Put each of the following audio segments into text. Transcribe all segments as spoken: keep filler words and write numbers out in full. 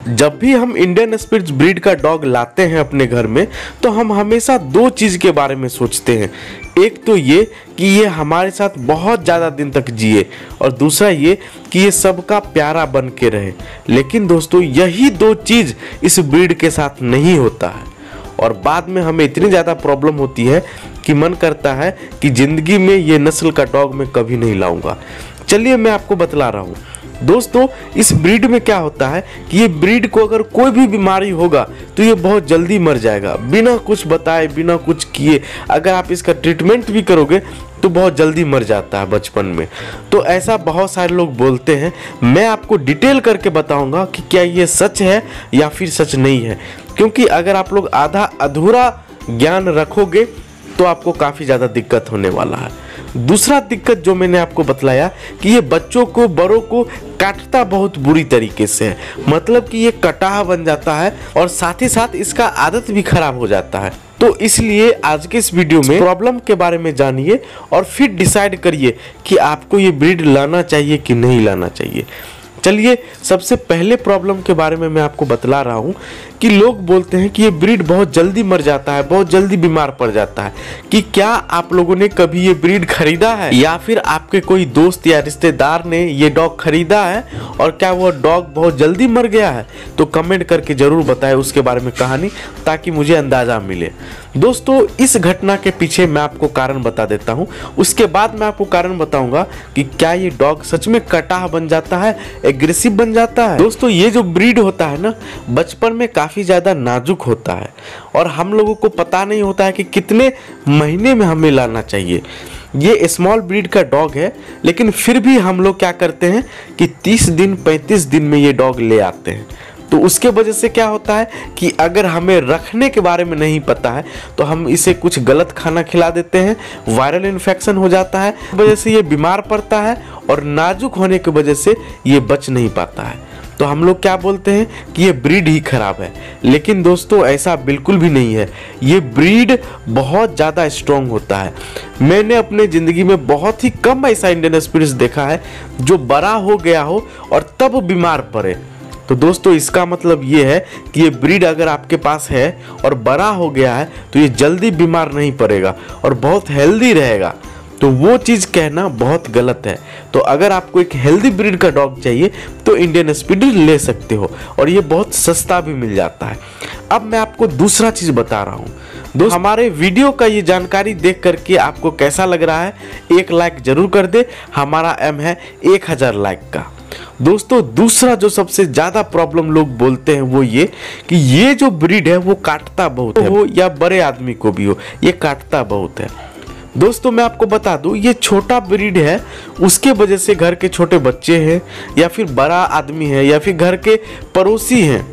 जब भी हम इंडियन स्पिट्ज ब्रीड का डॉग लाते हैं अपने घर में तो हम हमेशा दो चीज़ के बारे में सोचते हैं। एक तो ये कि ये हमारे साथ बहुत ज़्यादा दिन तक जिए और दूसरा ये कि ये सबका प्यारा बन के रहे। लेकिन दोस्तों यही दो चीज़ इस ब्रीड के साथ नहीं होता है और बाद में हमें इतनी ज़्यादा प्रॉब्लम होती है कि मन करता है कि ज़िंदगी में ये नस्ल का डॉग मैं कभी नहीं लाऊंगा। चलिए मैं आपको बतला रहा हूँ। दोस्तों इस ब्रीड में क्या होता है कि ये ब्रीड को अगर कोई भी बीमारी होगा तो ये बहुत जल्दी मर जाएगा, बिना कुछ बताए बिना कुछ किए। अगर आप इसका ट्रीटमेंट भी करोगे तो बहुत जल्दी मर जाता है बचपन में। तो ऐसा बहुत सारे लोग बोलते हैं। मैं आपको डिटेल करके बताऊंगा कि क्या ये सच है या फिर सच नहीं है, क्योंकि अगर आप लोग आधा अधूरा ज्ञान रखोगे तो आपको काफ़ी ज़्यादा दिक्कत होने वाला है। दूसरा दिक्कत जो मैंने आपको बतलाया कि ये बच्चों को बड़ों को काटता बहुत बुरी तरीके से है, मतलब कि ये कटाह बन जाता है और साथ ही साथ इसका आदत भी खराब हो जाता है। तो इसलिए आज के इस वीडियो में प्रॉब्लम के बारे में जानिए और फिर डिसाइड करिए कि आपको ये ब्रीड लाना चाहिए कि नहीं लाना चाहिए। चलिए सबसे पहले प्रॉब्लम के बारे में मैं आपको बतला रहा हूँ कि लोग बोलते हैं कि ये ब्रीड बहुत जल्दी मर जाता है, बहुत जल्दी बीमार पड़ जाता है। कि क्या आप लोगों ने कभी ये ब्रीड खरीदा है या फिर आपके कोई दोस्त या रिश्तेदार ने ये डॉग खरीदा है और क्या वो डॉग बहुत जल्दी मर गया है? तो कमेंट करके ज़रूर बताएं उसके बारे में कहानी, ताकि मुझे अंदाज़ा मिले। दोस्तों इस घटना के पीछे मैं आपको कारण बता देता हूँ, उसके बाद मैं आपको कारण बताऊँगा कि क्या ये डॉग सच में कटाह बन जाता है, एग्रेसिव बन जाता है। दोस्तों ये जो ब्रीड होता है ना, बचपन में काफ़ी ज़्यादा नाजुक होता है और हम लोगों को पता नहीं होता है कि कितने महीने में हमें लाना चाहिए। ये स्मॉल ब्रीड का डॉग है, लेकिन फिर भी हम लोग क्या करते हैं कि तीस दिन पैंतीस दिन में ये डॉग ले आते हैं। तो उसके वजह से क्या होता है कि अगर हमें रखने के बारे में नहीं पता है तो हम इसे कुछ गलत खाना खिला देते हैं, वायरल इन्फेक्शन हो जाता है, वजह से ये बीमार पड़ता है और नाजुक होने की वजह से ये बच नहीं पाता है। तो हम लोग क्या बोलते हैं कि ये ब्रीड ही खराब है। लेकिन दोस्तों ऐसा बिल्कुल भी नहीं है, ये ब्रीड बहुत ज़्यादा स्ट्रॉन्ग होता है। मैंने अपने ज़िंदगी में बहुत ही कम ऐसा इंडियन स्पिट्स देखा है जो बड़ा हो गया हो और तब बीमार पड़े। तो दोस्तों इसका मतलब ये है कि ये ब्रीड अगर आपके पास है और बड़ा हो गया है तो ये जल्दी बीमार नहीं पड़ेगा और बहुत हेल्दी रहेगा। तो वो चीज़ कहना बहुत गलत है। तो अगर आपको एक हेल्दी ब्रीड का डॉग चाहिए तो इंडियन स्पिट्ज ले सकते हो और ये बहुत सस्ता भी मिल जाता है। अब मैं आपको दूसरा चीज़ बता रहा हूँ। दोस्त हमारे वीडियो का ये जानकारी देख करके आपको कैसा लग रहा है, एक लाइक जरूर कर दे। हमारा एम है एक हज़ार लाइक का। दोस्तों दूसरा जो सबसे ज़्यादा प्रॉब्लम लोग बोलते हैं वो ये कि ये जो ब्रीड है वो काटता बहुत है, हो या बड़े आदमी को भी हो, ये काटता बहुत है। दोस्तों मैं आपको बता दूं, ये छोटा ब्रीड है, उसके वजह से घर के छोटे बच्चे हैं या फिर बड़ा आदमी है या फिर घर के पड़ोसी हैं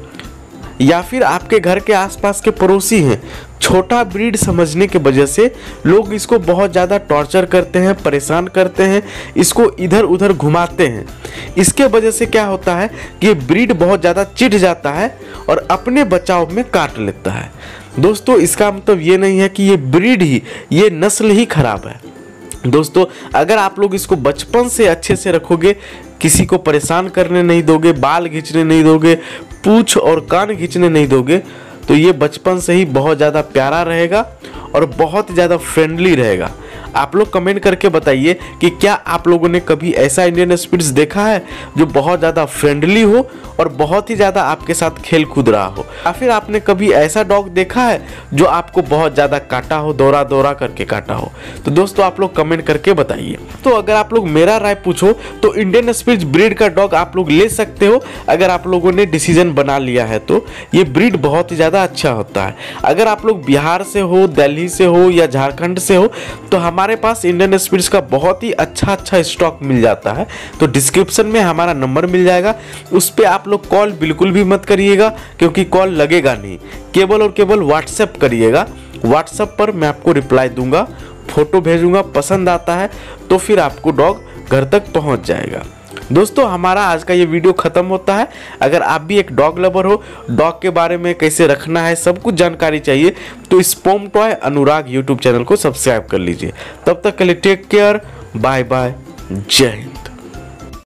या फिर आपके घर के आसपास के पड़ोसी हैं, छोटा ब्रीड समझने के वजह से लोग इसको बहुत ज़्यादा टॉर्चर करते हैं, परेशान करते हैं, इसको इधर उधर घुमाते हैं। इसके वजह से क्या होता है कि ये ब्रीड बहुत ज़्यादा चिढ़ जाता है और अपने बचाव में काट लेता है। दोस्तों इसका मतलब ये नहीं है कि ये ब्रीड ही, ये नस्ल ही खराब है। दोस्तों अगर आप लोग इसको बचपन से अच्छे से रखोगे, किसी को परेशान करने नहीं दोगे, बाल खींचने नहीं दोगे, पूंछ और कान खींचने नहीं दोगे, तो ये बचपन से ही बहुत ज़्यादा प्यारा रहेगा और बहुत ज़्यादा फ्रेंडली रहेगा। आप लोग कमेंट करके बताइए कि क्या आप लोगों ने कभी ऐसा इंडियन स्पिट्स देखा है जो बहुत ज़्यादा फ्रेंडली हो और बहुत ही ज़्यादा आपके साथ खेल कूद रहा हो, या फिर आपने कभी ऐसा डॉग देखा है जो आपको बहुत ज़्यादा काटा हो, दौरा दौरा करके काटा हो? तो दोस्तों आप लोग कमेंट करके बताइए। तो अगर आप लोग मेरा राय पूछो तो इंडियन स्पिट्स ब्रीड का डॉग आप लोग ले सकते हो अगर आप लोगों ने डिसीजन बना लिया है। तो ये ब्रीड बहुत ही ज़्यादा अच्छा होता है। अगर आप लोग बिहार से हो, दिल्ली से हो या झारखंड से हो तो हमारे पास इंडियन स्पिट्स का बहुत ही अच्छा अच्छा स्टॉक मिल जाता है। तो डिस्क्रिप्शन में हमारा नंबर मिल जाएगा, उस पर आप लोग कॉल बिल्कुल भी मत करिएगा क्योंकि कॉल लगेगा नहीं, केवल और केवल व्हाट्सएप करिएगा। व्हाट्सएप पर मैं आपको रिप्लाई दूंगा, फोटो भेजूंगा, पसंद आता है तो फिर आपको डॉग घर तक पहुंच जाएगा। दोस्तों हमारा आज का ये वीडियो ख़त्म होता है। अगर आप भी एक डॉग लवर हो, डॉग के बारे में कैसे रखना है सब कुछ जानकारी चाहिए तो स्पॉम टॉय अनुराग यूट्यूब चैनल को सब्सक्राइब कर लीजिए। तब तक के लिए टेक केयर, बाय बाय, जय हिंद।